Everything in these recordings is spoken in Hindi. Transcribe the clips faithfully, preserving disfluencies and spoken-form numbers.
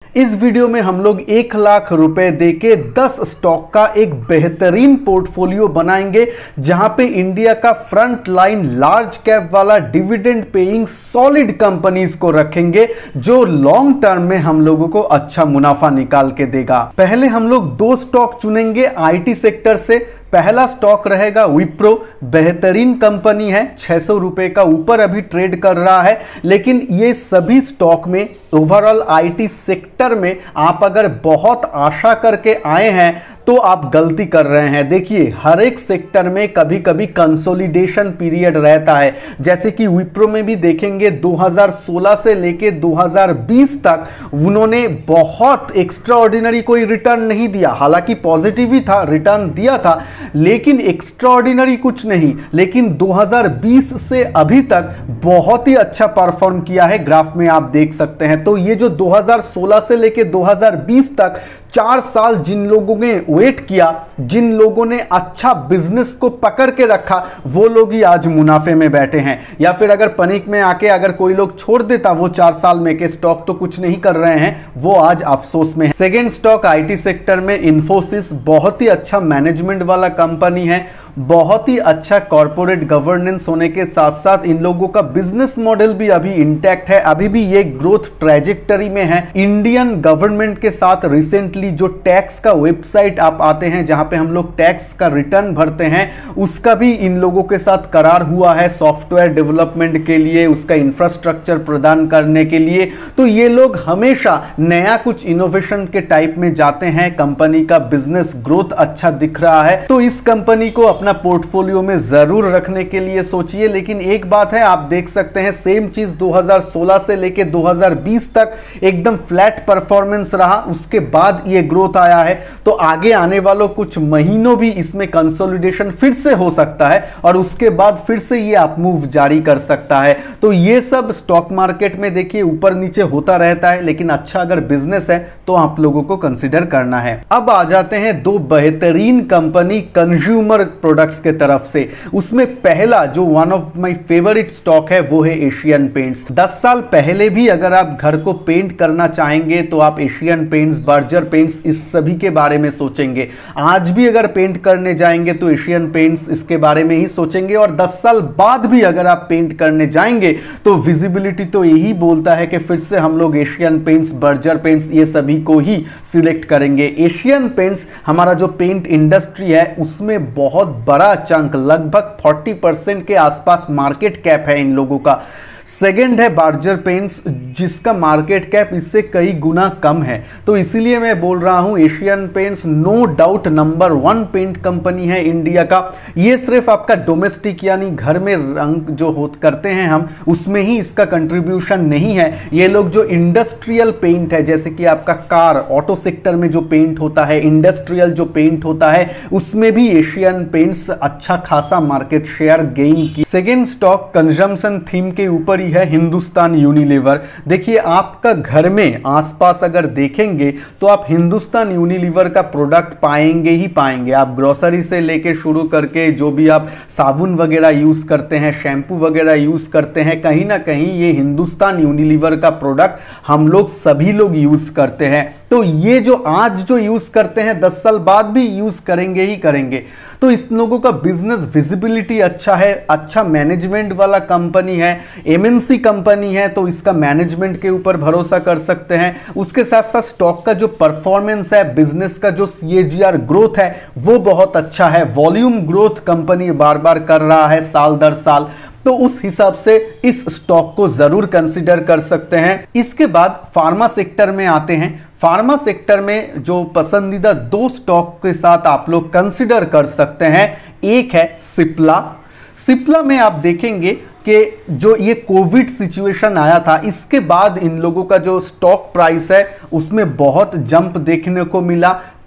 इस वीडियो में हम लोग एक लाख रुपए देके दस स्टॉक का एक बेहतरीन पोर्टफोलियो बनाएंगे, जहां पे इंडिया का फ्रंट लाइन लार्ज कैप वाला डिविडेंड पेइंग सॉलिड कंपनीज को रखेंगे, जो लॉन्ग टर्म में हम लोगों को अच्छा मुनाफा निकाल के देगा। पहले हम लोग दो स्टॉक चुनेंगे आईटी सेक्टर से। पहला स्टॉक रहेगा विप्रो। बेहतरीन कंपनी है, छह सौ रुपए का ऊपर अभी ट्रेड कर रहा है। लेकिन ये सभी स्टॉक में ओवरऑल आईटी सेक्टर में आप अगर बहुत आशा करके आए हैं तो आप गलती कर रहे हैं। देखिए, हर एक सेक्टर में कभी कभी कंसोलिडेशन पीरियड रहता है। जैसे कि विप्रो में भी देखेंगे दो हज़ार सोलह से लेके दो हज़ार बीस तक उन्होंने बहुत एक्स्ट्राऑर्डिनरी कोई रिटर्न नहीं दिया। हालांकि पॉजिटिव ही था, रिटर्न दिया था, लेकिन एक्स्ट्राऑर्डिनरी कुछ नहीं। लेकिन दो हज़ार बीस से अभी तक बहुत ही अच्छा परफॉर्म किया है, ग्राफ में आप देख सकते हैं। तो ये जो दो हज़ार सोलह से लेके दो हज़ार बीस तक चार साल जिन लोगों ने वेट किया, जिन लोगों ने अच्छा बिजनेस को पकड़ के रखा, वो लोग ही आज मुनाफे में बैठे हैं। या फिर अगर पनिक में आके अगर कोई लोग छोड़ देता वो चार साल में के स्टॉक तो कुछ नहीं कर रहे हैं, वो आज अफसोस में है। सेकेंड स्टॉक आईटी सेक्टर में इंफोसिस, बहुत ही अच्छा मैनेजमेंट वाला कंपनी है, बहुत ही अच्छा कॉर्पोरेट गवर्नेंस होने के साथ साथ इन लोगों का बिजनेस मॉडल भी अभी इंटैक्ट है, अभी भी ये ग्रोथ ट्रैजेक्टरी में है। इंडियन गवर्नमेंट के साथ रिसेंटली जो टैक्स का वेबसाइट आप आते हैं जहां पे हम लोग टैक्स का रिटर्न भरते हैं, उसका भी इन लोगों के साथ करार हुआ है सॉफ्टवेयर डेवलपमेंट के लिए, उसका इंफ्रास्ट्रक्चर प्रदान करने के लिए। तो ये लोग हमेशा नया कुछ इनोवेशन के टाइप में जाते हैं। कंपनी का बिजनेस ग्रोथ अच्छा दिख रहा है, तो इस कंपनी को अपना पोर्टफोलियो में जरूर रखने के लिए सोचिए। लेकिन एक बात है, आप देख सकते हैं सेम चीज दो हज़ार सोलह से लेके दो हज़ार बीस तक एकदम फ्लैट परफॉर्मेंस रहा, उसके बाद ये ग्रोथ आया है। तो आगे आने वालों कुछ महीनों भी इसमें कंसोलिडेशन फिर से हो सकता है और उसके बाद फिर से ये अप मूव जारी कर सकता है। तो ये सब स्टॉक मार्केट में देखिए ऊपर नीचे होता रहता है, लेकिन अच्छा अगर बिजनेस है तो आप लोगों को कंसिडर करना है। अब आ जाते हैं दो बेहतरीन कंपनी कंज्यूमर प्रोडक्ट्स के तरफ से। उसमें पहला जो one of my favourite stock है वो है एशियन पेंट्स। दस साल पहले भी अगर आप घर को पेंट करना चाहेंगे तो आप एशियन पेंट्स, बर्जर पेंट्स, इस सभी के बारे में सोचेंगे। आज भी अगर पेंट करने जाएंगे तो एशियन पेंट्स इसके बारे में ही सोचेंगे। और दस साल बाद भी अगर आप पेंट करने जाएंगे तो विजिबिलिटी तो यही बोलता है कि फिर से हम लोग एशियन पेंट्स, बर्जर पेंट्स, ये सभी को ही सिलेक्ट करेंगे। एशियन पेंट्स हमारा जो पेंट इंडस्ट्री है उसमें बहुत बड़ा चंक, लगभग चालीस परसेंट के आसपास मार्केट कैप है इन लोगों का। सेकेंड है बर्जर पेंट्स, जिसका मार्केट कैप इससे कई गुना कम है। तो इसीलिए मैं बोल रहा हूं Asian paints no doubt number one paint company है इंडिया का। ये सिर्फ आपका डोमेस्टिक यानी घर में रंग जो हो करते हैं हम, उसमें ही इसका कंट्रीब्यूशन नहीं है। ये लोग जो इंडस्ट्रियल पेंट है, जैसे कि आपका कार, ऑटो सेक्टर में जो पेंट होता है, इंडस्ट्रियल जो पेंट होता है, उसमें भी एशियन पेंट्स अच्छा खासा मार्केट शेयर गेन की। सेकेंड स्टॉक कंजम्पशन थीम के ऊपर है हिंदुस्तान यूनिलीवर। देखिए, आपका घर में आसपास अगर देखेंगे तो आप हिंदुस्तान यूनिलीवर का प्रोडक्ट पाएंगे ही पाएंगे। आप ग्रोसरी से लेके शुरू करके जो भी आप साबुन वगैरह यूज करते हैं, शैम्पू वगैरह यूज करते हैं, कहीं ना कहीं ये हिंदुस्तान यूनिलीवर का प्रोडक्ट हम लोग सभी लोग यूज करते हैं। तो ये जो आज जो यूज करते हैं दस साल बाद भी यूज करेंगे ही करेंगे। तो इस लोगों का बिजनेस विजिबिलिटी अच्छा है, अच्छा मैनेजमेंट वाला कंपनी है, एमएनसी कंपनी है, तो इसका मैनेजमेंट के ऊपर भरोसा कर सकते हैं। उसके साथ साथ स्टॉक का जो परफॉर्मेंस है, बिजनेस का जो सीएजीआर ग्रोथ है वो बहुत अच्छा है। वॉल्यूम ग्रोथ कंपनी बार बार कर रहा है साल दर साल, तो उस हिसाब से इस स्टॉक को जरूर कंसीडर कर सकते हैं। इसके बाद फार्मा सेक्टर में आते हैं। फार्मा सेक्टर में जो पसंदीदा दो स्टॉक के साथ आप लोग कंसीडर कर सकते हैं, एक है सिप्ला। सिप्ला में आप देखेंगे कि जो ये कोविड सिचुएशन आया था, इसके बाद इन लोगों का जो स्टॉक प्राइस है उसमें बहुत जंप देखने को मिला।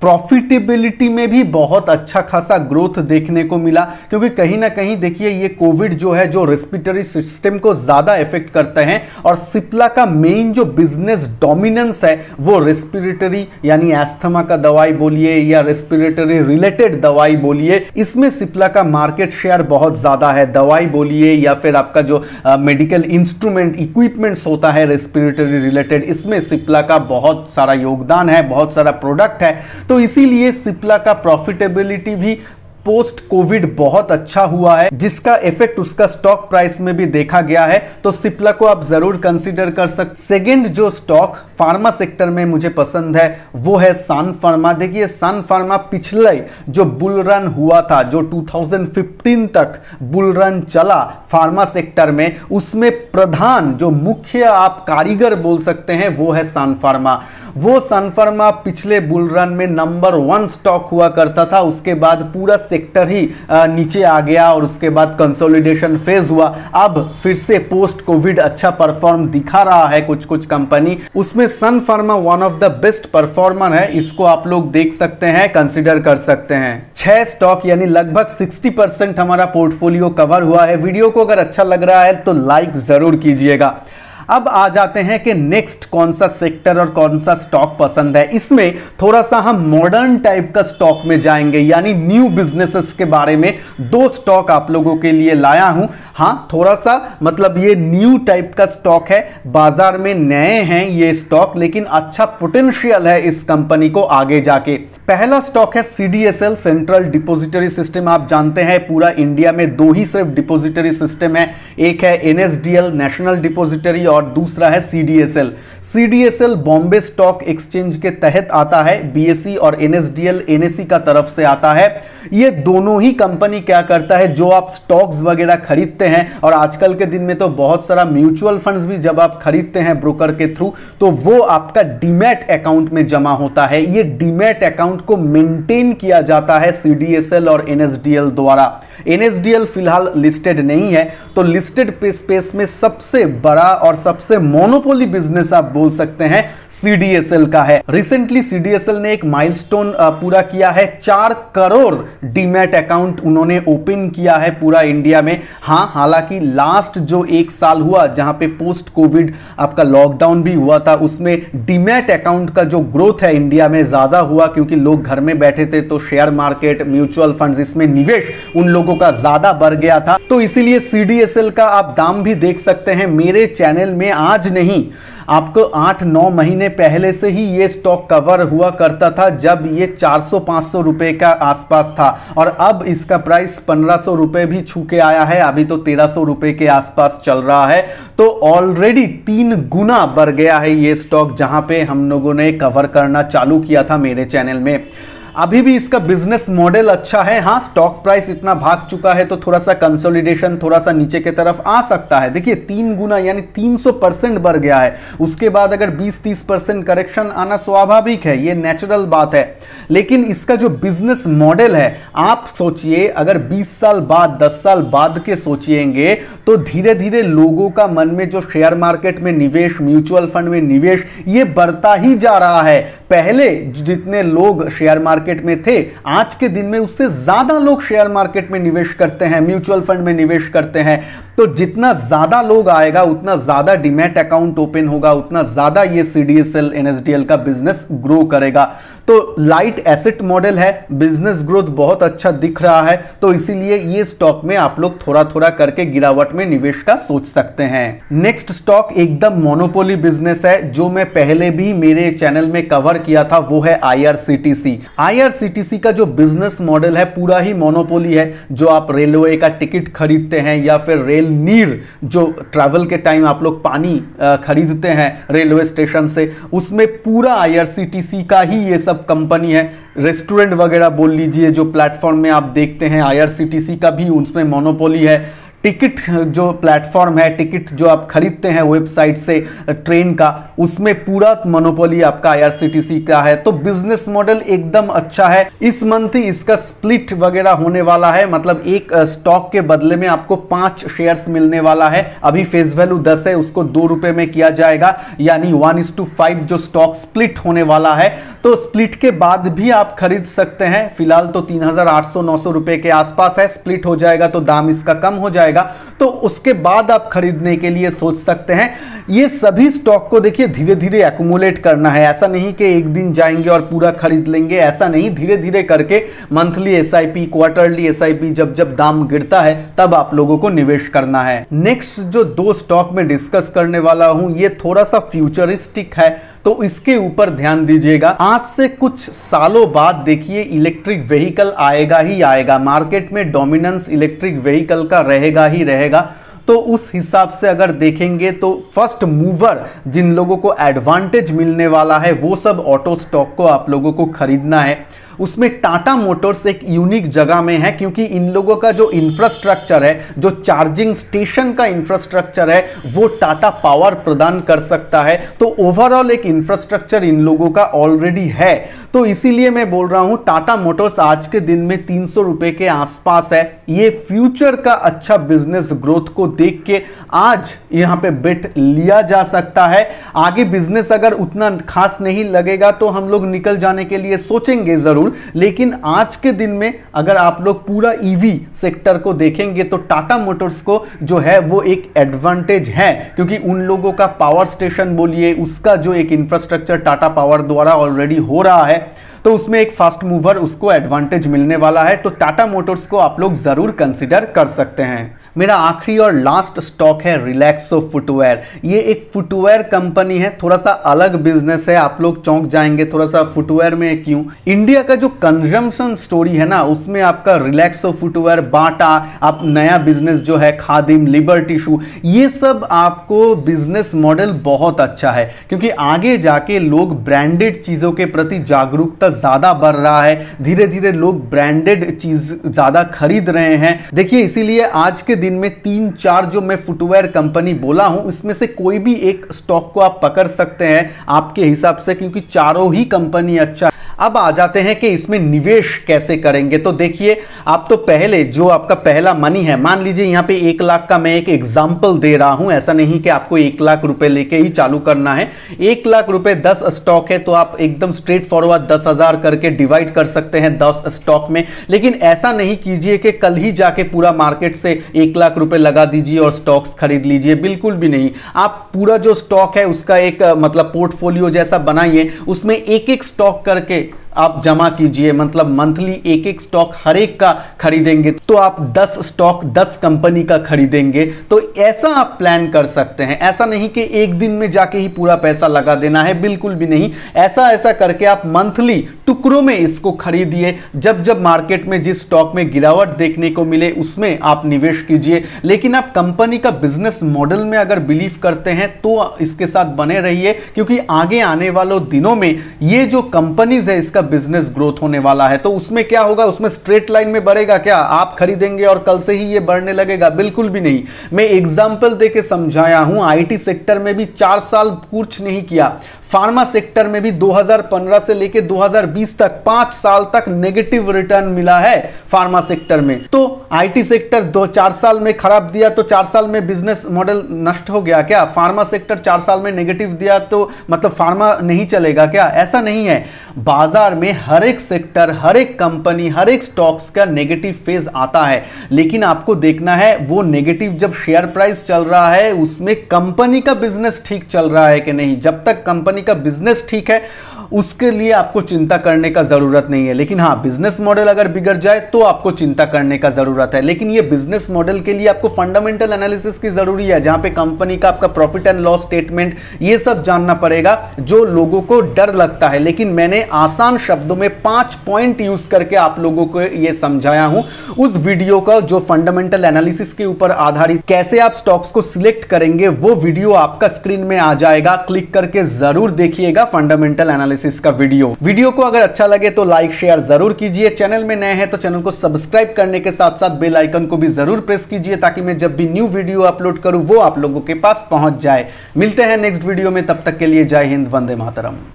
प्रॉफिटेबिलिटी में भी बहुत अच्छा खासा ग्रोथ देखने को मिला, क्योंकि कहीं ना कहीं देखिए ये कोविड जो है जो रेस्पिरेटरी सिस्टम को ज्यादा इफेक्ट करते हैं, और सिप्ला का मेन जो बिजनेस डोमिनेंस है वो रेस्पिरेटरी यानी एस्थमा का दवाई बोलिए या रेस्पिरेटरी रिलेटेड दवाई बोलिए, इसमें सिप्ला का मार्केट शेयर बहुत ज्यादा है। दवाई बोलिए या फिर आपका जो मेडिकल इंस्ट्रूमेंट इक्विपमेंट्स होता है रेस्पिरेटरी रिलेटेड, इसमें सिप्ला का बहुत सारा योगदान है, बहुत सारा प्रोडक्ट है। तो इसीलिए सिप्ला का प्रॉफिटेबिलिटी भी पोस्ट कोविड बहुत अच्छा हुआ है, जिसका इफेक्ट उसका स्टॉक प्राइस में भी देखा गया है। तो सिप्ला को आप जरूर कंसीडर कर सकते। सेकंड जो स्टॉक फार्मा सेक्टर में मुझे पसंद है वो है सन फार्मा। देखिए सन फार्मा पिछले जो बुल रन हुआ था, जो दो हज़ार पंद्रह तक बुल रन चला फार्मा सेक्टर में, उसमें प्रधान जो मुख्य आप कारीगर बोल सकते हैं वो है सन फार्मा। वो सन फार्मा पिछले बुल रन में नंबर वन स्टॉक हुआ करता था, उसके बाद पूरा सेक्टर ही नीचे आ गया और उसके बाद कंसोलिडेशन फेज हुआ। अब फिर से पोस्ट कोविड अच्छा परफॉर्म दिखा रहा है कुछ कुछ कंपनी, उसमें Sun pharma one of the best performer है। इसको आप लोग देख सकते हैं, कंसीडर कर सकते हैं। छह स्टॉक यानी लगभग साठ परसेंट हमारा पोर्टफोलियो कवर हुआ है। वीडियो को अगर अच्छा लग रहा है तो लाइक जरूर कीजिएगा। अब आ जाते हैं कि नेक्स्ट कौन सा सेक्टर और कौन सा स्टॉक पसंद है। इसमें थोड़ा सा हम मॉडर्न टाइप का स्टॉक में जाएंगे, यानी न्यू बिजनेसेस के बारे में दो स्टॉक आप लोगों के लिए लाया हूं। हाँ, थोड़ा सा मतलब ये न्यू टाइप का स्टॉक है, बाजार में नए हैं ये स्टॉक, लेकिन अच्छा पोटेंशियल है इस कंपनी को आगे जाके। पहला स्टॉक है सीडीएसएल, सेंट्रल डिपॉजिटरी सिस्टम। आप जानते हैं पूरा इंडिया में दो ही सिर्फ डिपॉजिटरी सिस्टम है, एक है एनएसडीएल नेशनल डिपॉजिटरी और दूसरा है CDSL. CDSL Bombay stock exchange के तहत आता है, बीएसई और एनएसडीएल एनएसई का तरफ से आता है। ये दोनों ही कंपनी क्या करता है, जो आप स्टॉक्स वगैरह खरीदते हैं, और आजकल के दिन में तो बहुत सारा म्यूचुअल फंड्स भी जब आप खरीदते हैं ब्रोकर के थ्रू, तो वो आपका डीमैट अकाउंट में जमा होता है। ये डीमैट अकाउंट को मेंटेन किया जाता है सीडीएसएल और एनएसडीएल द्वारा। एनएसडीएल फिलहाल लिस्टेड नहीं है, तो लिस्टेड स्पेस में सबसे बड़ा और सबसे मोनोपोली बिजनेस आप बोल सकते हैं सीडीएसएल का है। रिसेंटली सीडीएसएल ने एक माइलस्टोन पूरा किया है, चार करोड़ डीमैट अकाउंट उन्होंने ओपन किया है पूरा इंडिया में। हाँ, हालांकि लास्ट जो एक साल हुआ जहां पे पोस्ट कोविड आपका लॉकडाउन भी हुआ था, उसमें डीमैट अकाउंट का जो ग्रोथ है इंडिया में ज्यादा हुआ, क्योंकि लोग घर में बैठे थे, तो शेयर मार्केट, म्यूचुअल फंड्स, इसमें निवेश उन लोगों का ज्यादा बढ़ गया था। तो इसीलिए सीडीएसएल का आप दाम भी देख सकते हैं। मेरे चैनल में आज नहीं, आपको आठ नौ महीने पहले से ही ये स्टॉक कवर हुआ करता था, जब ये चार सौ पांच सौ रुपए का आसपास था, और अब इसका प्राइस पंद्रह सौ रुपए भी छू के आया है। अभी तो तेरह सौ रुपए के आसपास चल रहा है, तो ऑलरेडी तीन गुना बढ़ गया है ये स्टॉक, जहां पे हम लोगों ने कवर करना चालू किया था मेरे चैनल में। अभी भी इसका बिजनेस मॉडल अच्छा है। हाँ, स्टॉक प्राइस इतना भाग चुका है तो थोड़ा सा कंसोलिडेशन, थोड़ा सा नीचे की तरफ आ सकता है। देखिए तीन गुना यानी तीन सौ परसेंट बढ़ गया है, उसके बाद अगर बीस तीस परसेंट करेक्शन आना स्वाभाविक है, ये नेचुरल बात है। लेकिन इसका जो बिजनेस मॉडल है, आप सोचिए अगर बीस साल बाद, दस साल बाद के सोचिएंगे, तो धीरे धीरे लोगों का मन में जो शेयर मार्केट में निवेश, म्यूचुअल फंड में निवेश, ये बढ़ता ही जा रहा है। पहले जितने लोग शेयर मार्केट में थे, आज के दिन में उससे ज्यादा लोग शेयर मार्केट में निवेश करते हैं, म्यूचुअल फंड में निवेश करते हैं। तो जितना ज्यादा लोग आएगा, उतना ज्यादा डीमैट अकाउंट ओपन होगा, उतना ज्यादा ये सीडीएसएल एनएसडीएल का बिजनेस ग्रो करेगा। तो लाइट एसेट मॉडल है, बिजनेस ग्रोथ बहुत अच्छा दिख रहा है, तो इसीलिए ये स्टॉक में आप लोग थोड़ा थोड़ा करके गिरावट में निवेश का सोच सकते हैं। नेक्स्ट स्टॉक एकदम मोनोपोली बिजनेस है, जो मैं पहले भी मेरे चैनल में कवर किया था, वो है आईआरसीटीसी। आईआरसीटीसी का जो बिजनेस मॉडल है पूरा ही मोनोपोली है। जो आप रेलवे का टिकट खरीदते हैं या फिर रेल नीर, जो ट्रैवल के टाइम आप लोग पानी खरीदते हैं रेलवे स्टेशन से, उसमें पूरा आईआरसीटीसी का ही ये सब कंपनी है। रेस्टोरेंट वगैरह बोल लीजिए, जो प्लेटफॉर्म में आप देखते हैं, आईआरसीटीसी का भी उसमें मोनोपोली है। टिकट जो प्लेटफॉर्म है, टिकट जो आप खरीदते हैं वेबसाइट से ट्रेन का, उसमें पूरा मोनोपोली आपका आईआरसीटीसी का है। तो बिजनेस मॉडल एकदम अच्छा है। इस मंथ ही इसका स्प्लिट वगैरह होने वाला है, मतलब एक स्टॉक के बदले में आपको पांच शेयर्स मिलने वाला है। अभी फेस वैल्यू दस है, उसको दो रुपए में किया जाएगा, यानी वन इज टू फाइव जो स्टॉक स्प्लिट होने वाला है। तो स्प्लिट के बाद भी आप खरीद सकते हैं। फिलहाल तो तीन हजार आठ सौ नौ सौ रुपए के आसपास है, स्प्लिट हो जाएगा तो दाम इसका कम हो जाएगा, तो उसके बाद आप खरीदने के लिए सोच सकते हैं। ये सभी स्टॉक को देखिए धीरे धीरे एक्यूमुलेट करना है, ऐसा नहीं कि एक दिन जाएंगे और पूरा खरीद लेंगे, ऐसा नहीं। धीरे धीरे करके मंथली एसआईपी, क्वार्टरली एसआईपी, जब जब दाम गिरता है तब आप लोगों को निवेश करना है। नेक्स्ट जो दो स्टॉक में डिस्कस करने वाला हूं, ये थोड़ा सा फ्यूचरिस्टिक है, तो इसके ऊपर ध्यान दीजिएगा। आज से कुछ सालों बाद देखिए इलेक्ट्रिक व्हीकल आएगा ही आएगा, मार्केट में डोमिनेंस इलेक्ट्रिक व्हीकल का रहेगा ही रहेगा। तो उस हिसाब से अगर देखेंगे तो फर्स्ट मूवर जिन लोगों को एडवांटेज मिलने वाला है, वो सब ऑटो स्टॉक को आप लोगों को खरीदना है। उसमें टाटा मोटर्स एक यूनिक जगह में है, क्योंकि इन लोगों का जो इंफ्रास्ट्रक्चर है, जो चार्जिंग स्टेशन का इंफ्रास्ट्रक्चर है, वो टाटा पावर प्रदान कर सकता है। तो ओवरऑल एक इंफ्रास्ट्रक्चर इन लोगों का ऑलरेडी है। तो इसीलिए मैं बोल रहा हूं टाटा मोटर्स आज के दिन में तीन सौ रुपए के आसपास है। ये फ्यूचर का अच्छा बिजनेस ग्रोथ को देख के आज यहां पे बेट लिया जा सकता है। आगे बिजनेस अगर उतना खास नहीं लगेगा तो हम लोग निकल जाने के लिए सोचेंगे जरूर, लेकिन आज के दिन में अगर आप लोग पूरा ईवी सेक्टर को देखेंगे तो टाटा मोटर्स को जो है वो एक एडवांटेज है, क्योंकि उन लोगों का पावर स्टेशन बोलिए, उसका जो एक इंफ्रास्ट्रक्चर टाटा पावर द्वारा ऑलरेडी हो रहा है, तो उसमें एक फास्ट मूवर उसको एडवांटेज मिलने वाला है। तो टाटा मोटर्स को आप लोग जरूर कंसीडर कर सकते हैं। मेरा आखिरी और लास्ट स्टॉक है रिलैक्सो फुटवेयर। ये एक फुटवेयर कंपनी है, थोड़ा सा अलग बिजनेस है। आप लोग चौंक जाएंगे थोड़ा सा फुटवेयर में क्यों। इंडिया का जो कंजम्पशन स्टोरी है ना, उसमें आपका रिलैक्सो फुटवेयर, बाटा, आप नया बिजनेस जो है खादिम, लिबर्टी शू, ये सब आपको बिजनेस मॉडल बहुत अच्छा है, क्योंकि आगे जाके लोग ब्रांडेड चीजों के प्रति जागरूकता ज्यादा बढ़ रहा है। धीरे धीरे लोग ब्रांडेड चीज ज्यादा खरीद रहे हैं। देखिए इसीलिए आज के दिन में तीन चार जो मैं फुटवेयर कंपनी बोला हूं, इसमें से कोई भी एक स्टॉक को आप पकड़ सकते हैं आपके हिसाब से, क्योंकि चारों ही कंपनी अच्छा। अब आ जाते हैं कि इसमें निवेश कैसे करेंगे। तो देखिए, आप तो पहले जो आपका पहला मनी है, मान लीजिए यहां पे एक लाख का मैं एक एग्जांपल दे रहा हूं, ऐसा नहीं कि आपको एक लाख रुपए लेके ही चालू करना है। एक लाख रुपए दस स्टॉक है तो आप एकदम स्ट्रेट फॉरवर्ड दस हजार करके डिवाइड कर सकते हैं दस स्टॉक में। लेकिन ऐसा नहीं कीजिए कि कल ही जाके पूरा मार्केट से एक लाख रुपए लगा दीजिए और स्टॉक्स खरीद लीजिए, बिल्कुल भी नहीं। आप पूरा जो स्टॉक है उसका एक मतलब पोर्टफोलियो जैसा बनाइए, उसमें एक एक स्टॉक करके आप जमा कीजिए, मतलब मंथली एक एक स्टॉक हर एक का खरीदेंगे तो आप दस स्टॉक दस कंपनी का खरीदेंगे। तो ऐसा आप प्लान कर सकते हैं, ऐसा नहीं कि एक दिन में जाके ही पूरा पैसा लगा देना है, बिल्कुल भी नहीं। ऐसा ऐसा करके आप मंथली टुकड़ों में इसको खरीदिए, जब जब मार्केट में जिस स्टॉक में गिरावट देखने को मिले उसमें आप निवेश कीजिए। लेकिन आप कंपनी का बिजनेस मॉडल में अगर बिलीव करते हैं तो इसके साथ बने रहिए, क्योंकि आगे आने वालों दिनों में ये जो कंपनीज है इसका बिजनेस ग्रोथ होने वाला है। तो उसमें क्या होगा, उसमें स्ट्रेट लाइन में बढ़ेगा क्या? आप खरीदेंगे और कल से ही ये बढ़ने लगेगा? बिल्कुल भी नहीं। मैं एग्जांपल देके समझाया हूं। आईटी सेक्टर में भी चार साल कुछ नहीं किया, फार्मा सेक्टर में भी दो हज़ार पंद्रह से लेकर दो हज़ार बीस तक पांच साल तक नेगेटिव रिटर्न मिला है फार्मा सेक्टर में। तो आईटी सेक्टर दो चार साल में खराब दिया तो चार साल में बिजनेस मॉडल नष्ट हो गया क्या? फार्मा सेक्टर चार साल में नेगेटिव दिया तो मतलब फार्मा नहीं चलेगा क्या? ऐसा नहीं है। बाजार में हर एक सेक्टर, हर एक कंपनी, हर एक स्टॉक्स का नेगेटिव फेज आता है, लेकिन आपको देखना है वो नेगेटिव जब शेयर प्राइस चल रहा है उसमें कंपनी का बिजनेस ठीक चल रहा है कि नहीं। जब तक कंपनी का बिजनेस ठीक है उसके लिए आपको चिंता करने का जरूरत नहीं है। लेकिन हाँ, बिजनेस मॉडल अगर बिगड़ जाए तो आपको चिंता करने का जरूरत है। लेकिन ये बिजनेस मॉडल के लिए आपको फंडामेंटल एनालिसिस की जरूरी है, जहां पे कंपनी का आपका प्रॉफिट एंड लॉस स्टेटमेंट ये सब जानना पड़ेगा, जो लोगों को डर लगता है। लेकिन मैंने आसान शब्दों में पांच पॉइंट यूज करके आप लोगों को ये समझाया हूं। उस वीडियो का जो फंडामेंटल एनालिसिस के ऊपर आधारित कैसे आप स्टॉक्स को सिलेक्ट करेंगे, वो वीडियो आपका स्क्रीन में आ जाएगा, क्लिक करके जरूर देखिएगा फंडामेंटल एनालिसिस एनालिसिस का वीडियो वीडियो को अगर अच्छा लगे तो लाइक शेयर जरूर कीजिए। चैनल में नए हैं तो चैनल को सब्सक्राइब करने के साथ साथ बेल आइकन को भी जरूर प्रेस कीजिए ताकि मैं जब भी न्यू वीडियो अपलोड करूं वो आप लोगों के पास पहुंच जाए। मिलते हैं नेक्स्ट वीडियो में, तब तक के लिए जय हिंद, वंदे मातरम।